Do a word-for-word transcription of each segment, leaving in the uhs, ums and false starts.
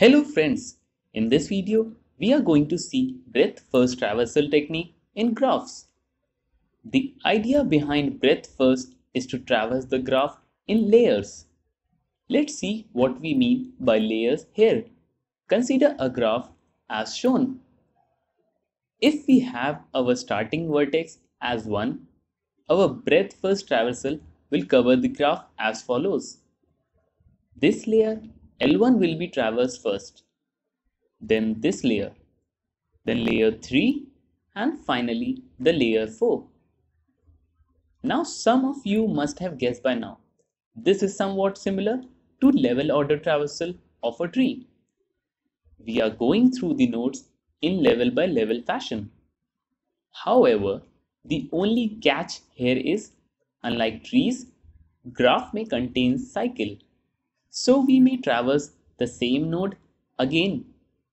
Hello friends, in this video we are going to see breadth first traversal technique in graphs. The idea behind breadth first is to traverse the graph in layers. Let's see what we mean by layers here. Consider a graph as shown. If we have our starting vertex as one, our breadth first traversal will cover the graph as follows. This layer L one will be traversed first, then this layer, then layer three, and finally the layer four. Now some of you must have guessed by now, this is somewhat similar to level order traversal of a tree. We are going through the nodes in level by level fashion. However, the only catch here is, unlike trees, graph may contain cycle. So we may traverse the same node again.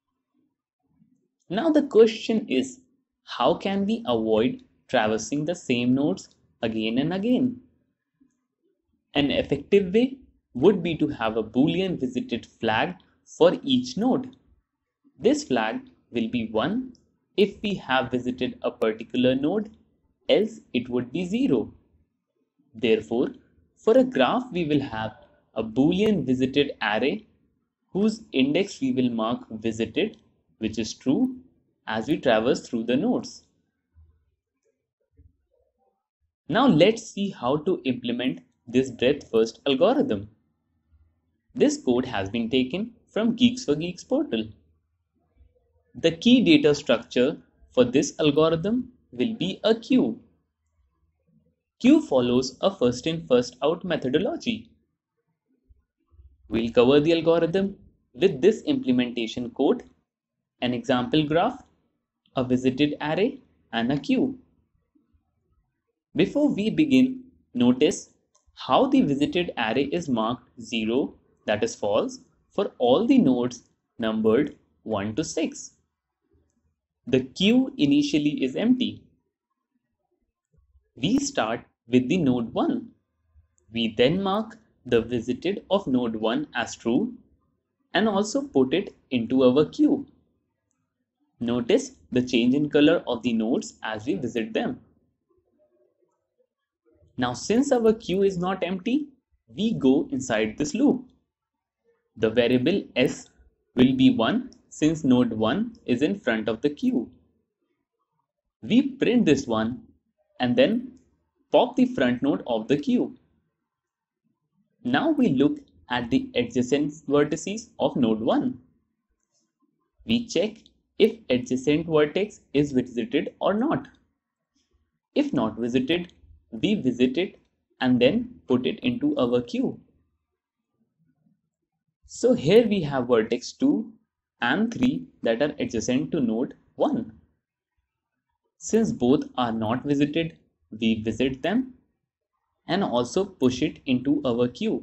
Now the question is, how can we avoid traversing the same nodes again and again? An effective way would be to have a Boolean visited flag for each node. This flag will be one if we have visited a particular node, else it would be zero. Therefore, for a graph we will have a Boolean visited array whose index we will mark visited, which is true, as we traverse through the nodes. Now let's see how to implement this breadth first algorithm. This code has been taken from GeeksforGeeks portal. The key data structure for this algorithm will be a queue. Queue follows a first in first out methodology. We'll cover the algorithm with this implementation code, an example graph, a visited array, and a queue. Before we begin, notice how the visited array is marked zero, that is false, for all the nodes numbered one to six. The queue initially is empty. We start with the node one. We then mark the visited of node one as true and also put it into our queue. Notice the change in color of the nodes as we visit them. Now since our queue is not empty, we go inside this loop. The variable s will be one since node one is in front of the queue. We print this one and then pop the front node of the queue. Now we look at the adjacent vertices of node one. We check if adjacent vertex is visited or not. If not visited, we visit it and then put it into our queue. So here we have vertex two and three that are adjacent to node one. Since both are not visited, we visit them and also push it into our queue.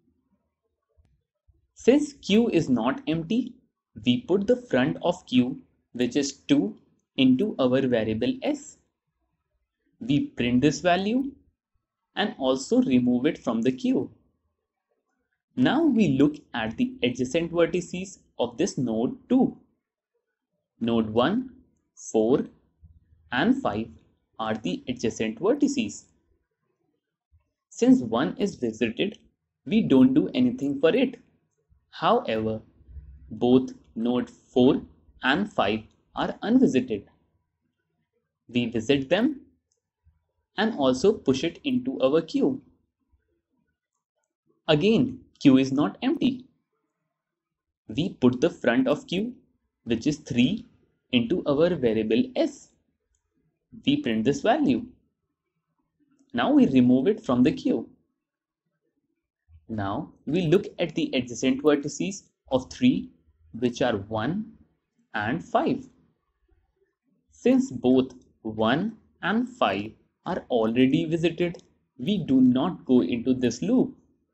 Since queue is not empty, we put the front of queue, which is two, into our variable s. We print this value and also remove it from the queue. Now we look at the adjacent vertices of this node two. Node one, four, and five are the adjacent vertices. Since one is visited, we don't do anything for it. However, both node four and five are unvisited. We visit them and also push it into our queue. Again, queue is not empty. We put the front of queue, which is three, into our variable s. We print this value. Now we remove it from the queue. Now we look at the adjacent vertices of three, which are one and five. Since both one and five are already visited, we do not go into this loop.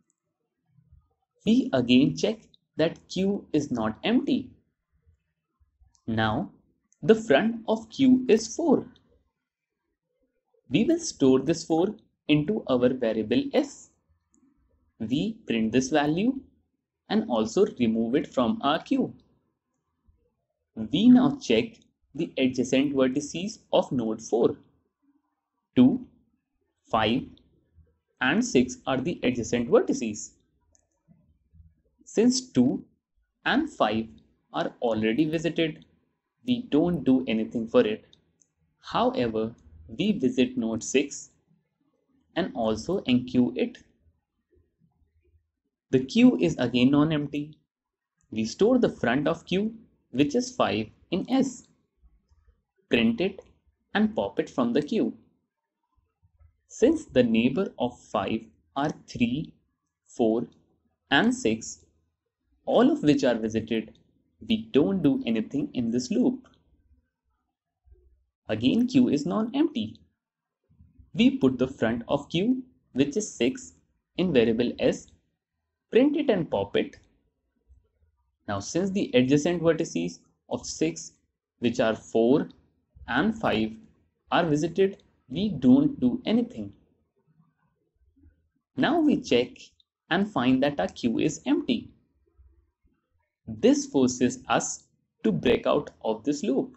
We again check that queue is not empty. Now the front of queue is four. We will store this four into our variable s. We print this value and also remove it from our queue. We now check the adjacent vertices of node four. two, five, and six are the adjacent vertices. Since two and five are already visited, we don't do anything for it. However, we visit node six and also enqueue it. The queue is again non-empty. We store the front of queue, which is five, in S. Print it and pop it from the queue. Since the neighbor of five are three, four, and six, all of which are visited, we don't do anything in this loop. Again, queue is non-empty. We put the front of queue, which is six, in variable S, print it and pop it. Now, since the adjacent vertices of six, which are four and five, are visited, we don't do anything. Now we check and find that our queue is empty. This forces us to break out of this loop.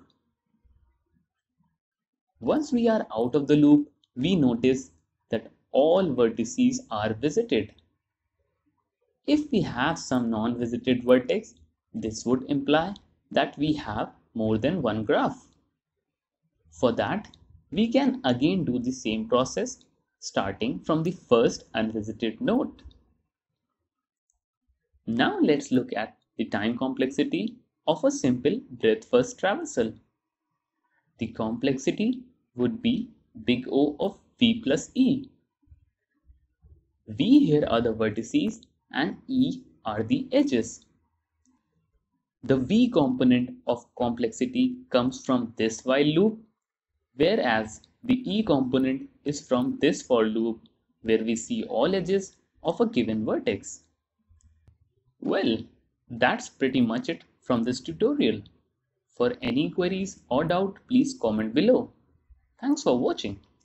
Once we are out of the loop, we notice that all vertices are visited. If we have some non-visited vertex, this would imply that we have more than one graph. For that, we can again do the same process, starting from the first unvisited node. Now let's look at the time complexity of a simple breadth-first traversal. The complexity would be big O of V plus E. V here are the vertices and E are the edges. The V component of complexity comes from this while loop, whereas the E component is from this for loop, where we see all edges of a given vertex. Well, that's pretty much it from this tutorial. For any queries or doubt, please comment below. Thanks for watching.